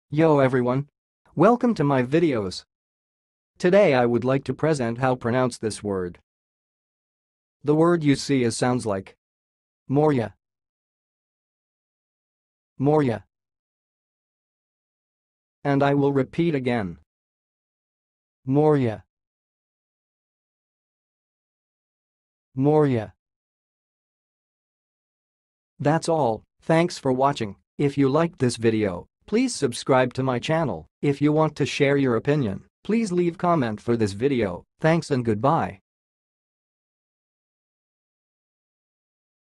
Yo everyone! Welcome to my videos. Today I would like to present how pronounce this word. The word you see is sounds like Morya, Morya. And I will repeat again. Morya, Morya. That's all, thanks for watching. If you liked this video, please subscribe to my channel. If you want to share your opinion, please leave comment for this video. Thanks and goodbye.